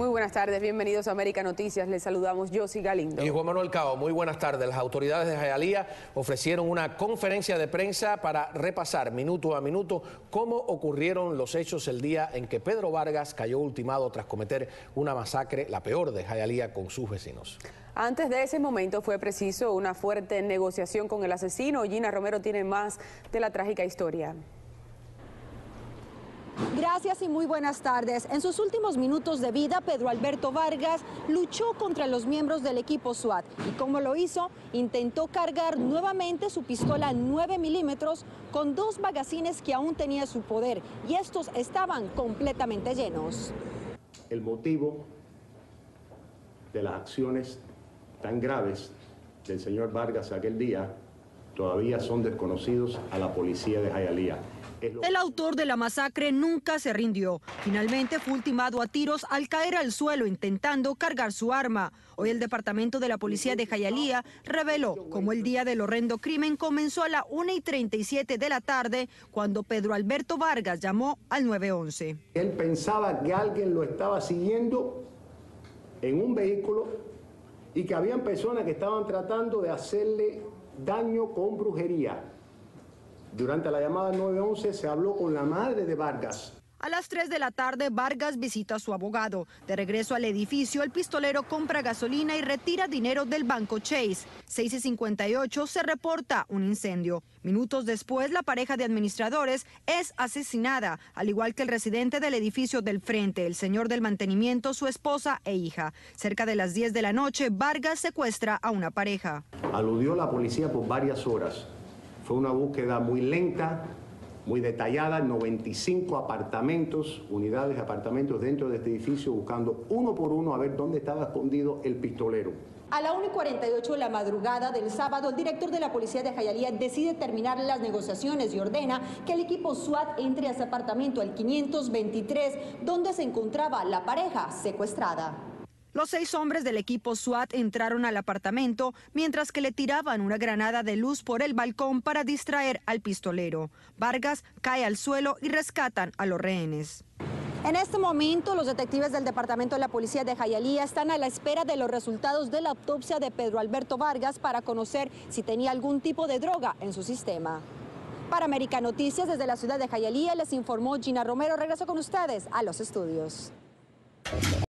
Muy buenas tardes, bienvenidos a América Noticias. Les saludamos Yossi Galindo. Y Juan Manuel Cao, muy buenas tardes. Las autoridades de Hialeah ofrecieron una conferencia de prensa para repasar minuto a minuto cómo ocurrieron los hechos el día en que Pedro Vargas cayó ultimado tras cometer una masacre, la peor de Hialeah, con sus vecinos. Antes de ese momento fue preciso una fuerte negociación con el asesino. Gina Romero tiene más de la trágica historia. Gracias y muy buenas tardes. En sus últimos minutos de vida, Pedro Alberto Vargas luchó contra los miembros del equipo SWAT. ¿Y cómo lo hizo? Intentó cargar nuevamente su pistola 9 milímetros con 2 magazines que aún tenía su poder, y estos estaban completamente llenos. El motivo de las acciones tan graves del señor Vargas aquel día todavía son desconocidos a la policía de Hialeah. El autor de la masacre nunca se rindió. Finalmente fue ultimado a tiros al caer al suelo intentando cargar su arma. Hoy el departamento de la policía de Hialeah reveló cómo el día del horrendo crimen comenzó a las 1:37 de la tarde cuando Pedro Alberto Vargas llamó al 911. Él pensaba que alguien lo estaba siguiendo en un vehículo y que habían personas que estaban tratando de hacerle daño con brujería. Durante la llamada 911 se habló con la madre de Vargas. A las 3 de la tarde, Vargas visita a su abogado. De regreso al edificio, el pistolero compra gasolina y retira dinero del banco Chase. 6:58 se reporta un incendio. Minutos después, la pareja de administradores es asesinada, al igual que el residente del edificio del frente, el señor del mantenimiento, su esposa e hija. Cerca de las 10 de la noche, Vargas secuestra a una pareja. Aludió la policía por varias horas. Fue una búsqueda muy lenta, muy detallada, 95 apartamentos, unidades de apartamentos dentro de este edificio, buscando uno por uno a ver dónde estaba escondido el pistolero. A la 1:48 de la madrugada del sábado, el director de la policía de Hialeah decide terminar las negociaciones y ordena que el equipo SWAT entre a ese apartamento, el 523, donde se encontraba la pareja secuestrada. Los 6 hombres del equipo SWAT entraron al apartamento mientras que le tiraban una granada de luz por el balcón para distraer al pistolero. Vargas cae al suelo y rescatan a los rehenes. En este momento, los detectives del Departamento de la Policía de Hialeah están a la espera de los resultados de la autopsia de Pedro Alberto Vargas para conocer si tenía algún tipo de droga en su sistema. Para América Noticias, desde la ciudad de Hialeah, les informó Gina Romero. Regreso con ustedes a los estudios.